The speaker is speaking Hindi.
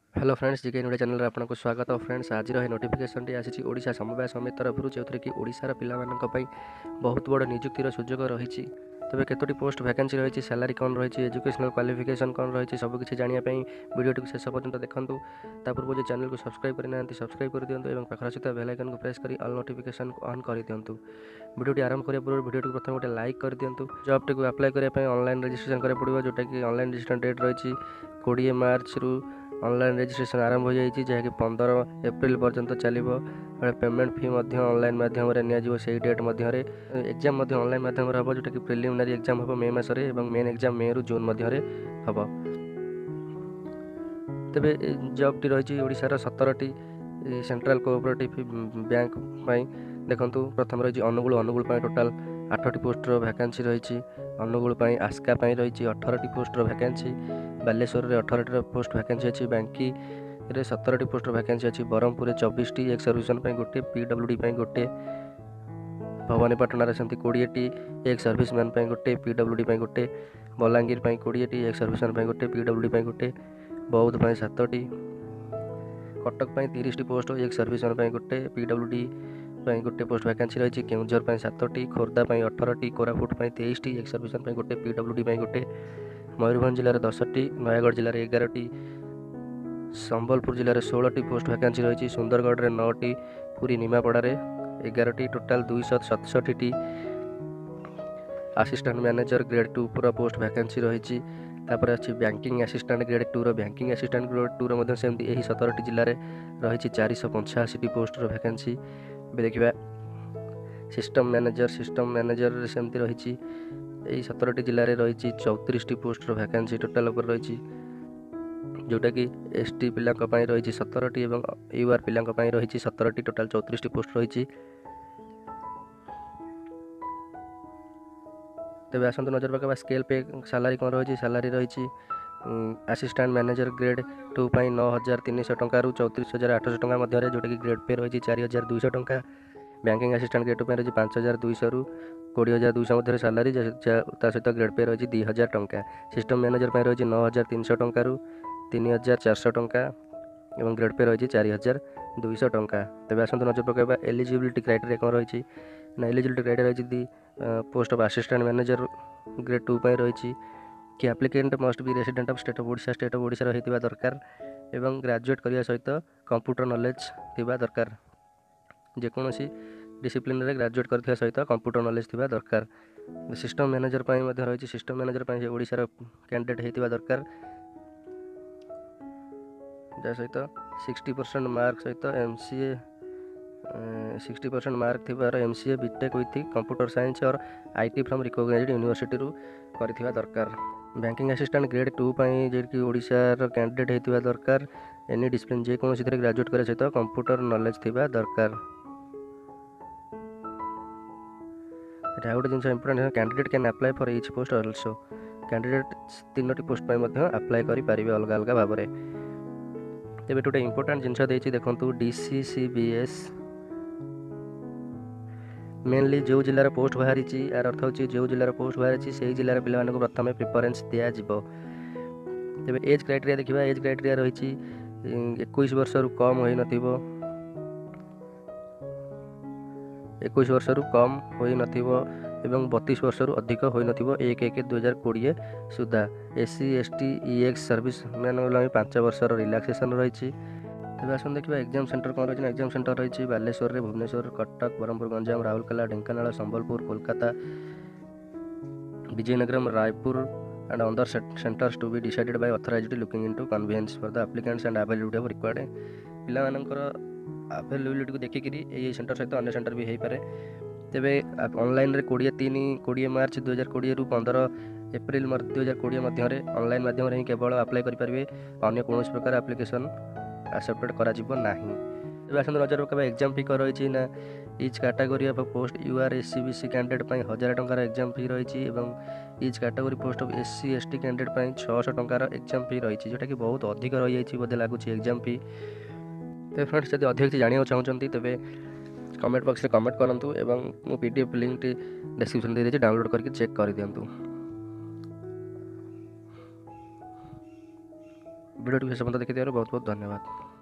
Hello friends, GK news channel आपको स्वागत। फ्रेंड्स, आज नोटिफिकेशन आसी ओडिशा समवाय समिति तरफ जो कि ओडिशार पिलामानंक बहुत बड़ नियुक्तिर सुजोग रही। तेज केतोटी पोस्ट वैकेंसी रही, सैलरी कौन रही, एजुकेशनल क्वालिफिकेशन कौन रही, सबकिछ जानापी वीडियो शेष पर्यंत देखूँ। पूर्व जो चैनल को सब्सक्राइब करना सब्सक्राइब कर दिंतु और पाखर सहित बेल आइकन को प्रेस कर ऑल नोटिफिकेशन ऑन कर दिंतु। वीडियो आरंभ करने पूर्व वीडियो प्रथम गोटे लाइक कर दिंतु। जॉब टी अप्लाई करने ऑनलाइन रजिस्ट्रेशन करा पड़ो, जोटा कि ऑनलाइन रजिस्ट्रेशन डेट रही 20 मार्च रु ऑनलाइन रजिस्ट्रेशन आरंभ हो जाएगी, जहाँकि 15 एप्रिल पर्यंत चलो। पेमेंट फी ऑनलाइन माध्यम से डेट मध्य एग्जाम ऑनलाइन माध्यम हम, जोटा कि प्रिलिमिनारी एग्जाम हम मे मसरे और मेन एग्जाम मे रु जून मध्य हम। तेबे जॉब टी रही ओडिशार 17टी सेंट्रल कोऑपरेटिव बैंक देखंतु। प्रथम रही अनुगुल टोटाल 8टी पोस्टर वैकेंसी रही। अनुगुल आस्का रही 18टी पोस्टर वैकेंसी। बालेश्वर में 18टी पोस्ट वैकेंसी अच्छी। बांकी रे 17टी पोस्ट वैकेंसी अच्छी। ब्रह्मपुर 24टी एक्स सर्विसमैन गोटे, पीडब्ल्यूडी गोटे। भवानीपाटना सेमती 20टी एक्स सर्विसमैन गोटे, पीडब्ल्यूडी गोटे। बलांगीर 20टी एक्स सर्विसमैन गोटे, पीडब्ल्यूडी गोटे। बौद्ध 7टी। कटक 30टी पोस्ट एक्स सर्विसमैन गोटे, पीडब्ल्यूडी गोटे पोस्ट वैकेंसी रही। केउझर 7टी, खोर्धा 18टी, कोरापुट 23टी एक्स सर्विसमैन गोटे, पीडब्ल्यूडी गोटे। मयूरभंज जिले 10टी, नयागढ़ जिले 11टी, संबलपुर जिले 16टी पोस्ट वैकेंसी रही। सुंदरगढ़ में 9टी, पुरी निमापड़े 11टी, टोटाल 267टी असिस्टेंट मैनेजर ग्रेड 2 पूरा पोस्ट वैकेंसी रही। तापर अच्छी banking assistant grade 2 banking assistant grade 2 सेमती यही 17टी जिले में रही 485टी पोस्ट वैकेंसी। देखा सिस्टम मैनेजर सेमती रही 17टी जिले में रही 34टी पोस्ट वैकेंसी टोटाल उपर रही, जोटा कि एसटी पिला रही 17टी और यूआर पिला रही 17टी, टोटाल 34टी पोस्ट रही। तेज आसतु नजर पका स्केल पे सैलरी कौन रही। सैलरी रही असिस्टेंट मैनेजर ग्रेड 2 9300 टंका रु 34800 टंका मध्य, जोटा कि ग्रेड पे रही 4200 टंका। बैंकिंग असिस्टेंट ग्रेड 2 रही 5200 रु 20200 मध्य सैलरी, सहित ग्रेड पे रही 2000 टंका। सिस्टम मैनेजर रही 9300 टंका रु 3400 टंका और ग्रेड पे रही 4200 टंका। तेज आसतु नजर पकाइबा एलिजिबिलिटी क्राइटेरिया कौन रही ना। एलिजिबिलिटी क्राइटेरिया रही post of assistant manager grade 2 रही कि applicant must be resident of state of Odisha होता दरकार एवं ग्रेजुएट करने सहित कंप्यूटर नॉलेज थिबा दरकार। जेकोसी डिसिप्लिन रे ग्रेजुएट करथिबा सहित कंप्यूटर नॉलेज थिबा दरकार। सिस्टम मैनेजर रही सिस्टम मैनेजर ओडिशार कैंडिडेट होता दरकार, जा सहित 60% मार्क सहित एमसीए 60% मार्क थिबार MCA BTech with computer science और आईटी फ्रॉम रिकॉग्नाइज्ड यूनिवर्सिटी रु करथिबा दरकार। बैंकिंग असिस्टेंट ग्रेड 2 जेकी ओडिशार कैंडिडेट होता दरकार। एनी डिसिप्लिन जेकोसी ग्रेजुएट करे सहित कंप्यूटर नॉलेज थिबा दरकार। एटा गोटे जिन important, candidate can apply for each post also. Candidate 3टी पोस्ट अप्लाई करेंगे अलग अलग भाव में। तेज गोटे इंपोर्टेंट जिनस देखिए देखो, डीसीसीबीएस मेनली जो जिलार पोस्ट बाहरी यार अर्थ हो जो जिलार पोस्ट बाहरी से जिलार पिला प्रथम प्रिफरेन्स दिज्व। तेज एज क्राइटेरिया देखा, एज क्राइटेरिया रही 21 वर्ष रु कम हो नथिबो, 21 वर्ष रु कम हो नथिबो एवं 32 वर्ष रु अधिक हो नथिबो 1/1/2020 सुधा। एससी एसटी ईएक्स सर्विस मैंने 5 वर्ष रिलैक्सेशन रही। तेज आस देखा एग्जाम सेंटर कौन रही। एग्जाम सेंटर रही Baleshwar, Bhubaneswar, Cuttack, Brahmapur, Ganjam, Rourkela, Dhenkanal, Sambalpur, Kolkata, Vizianagaram, Raipur and other centers to be decided by authorized looking into convenience for the applicants and availability of required पिलामानंकर अवेलेबिलिटी को देखिक ये सेंटर सहित अन्य सेंटर भी हो पारे। तेबे ऑनलाइन रे 20 मार्च 2020 रु 15 एप्रिल 2020 मध्य ऑनलाइन माध्यम ही केवल अप्लाई करेंगे, अन्य कौन प्रकार एप्लिकेशन एक्सेप्टेड करा नहीं। तेज आसतु नजर पकाइबा एग्जाम फी कौन रही ना। Each category of post UR SCBC candidate 1000 टंकार एग्जाम फी रही और each category post of SC ST candidate 600 टंकार एग्जाम फी रही, जोटा कि बहुत अधिक रही बोधे लगुच एग्जाम फी। तो फ्रेंड्स, जब अधिक किसी जानना चाहते तेरे कमेंट बॉक्स में कमेंट करूँ और पीडीएफ लिंक डिस्क्रिप्शन दे देती, डाउनलोड करके चेक कर दिंतु। ଭିଡ଼ିଓଟି ଶେଷ ପର୍ଯ୍ୟନ୍ତ ଦେଖିଥିବାରୁ ବହୁତ ବହୁତ ଧନ୍ୟବାଦ।